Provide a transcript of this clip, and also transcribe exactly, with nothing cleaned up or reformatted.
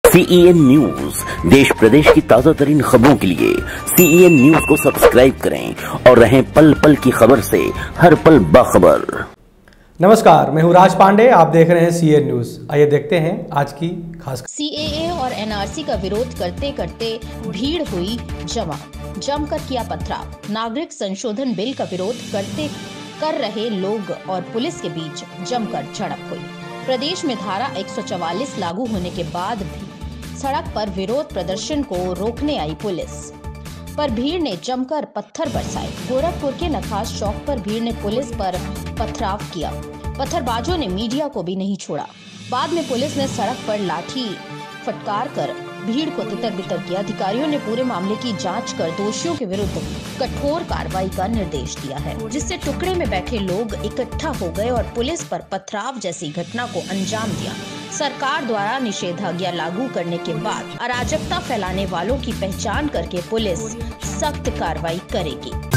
CEN news, देश प्रदेश की ताजा तरीन खबरों के लिए सीईएन न्यूज को सब्सक्राइब करें और रहें पल पल की खबर से हर पल बाखबर। नमस्कार, मैं हूँ राज पांडे, आप देख रहे हैं सीईएन न्यूज। आइए देखते हैं आज की खास। सीएए और एनआरसी का विरोध करते करते भीड़ हुई जमा, जमकर किया पथराव। नागरिक संशोधन बिल का विरोध करते कर रहे लोग और पुलिस के बीच जमकर झड़प हुई। प्रदेश में धारा एक सौ चवालीस लागू होने के बाद भी सड़क पर विरोध प्रदर्शन को रोकने आई पुलिस पर भीड़ ने जमकर पत्थर बरसाए। गोरखपुर के नखास चौक पर भीड़ ने पुलिस पर पथराव किया। पत्थरबाजों ने मीडिया को भी नहीं छोड़ा। बाद में पुलिस ने सड़क पर लाठी फटकार कर भीड़ को तितर बितर किया। अधिकारियों ने पूरे मामले की जांच कर दोषियों के विरुद्ध कठोर कार्रवाई का निर्देश दिया है, जिससे टुकड़े में बैठे लोग इकट्ठा हो गए और पुलिस पर पथराव जैसी घटना को अंजाम दिया। सरकार द्वारा निषेधाज्ञा लागू करने के बाद अराजकता फैलाने वालों की पहचान करके पुलिस सख्त कार्रवाई करेगी।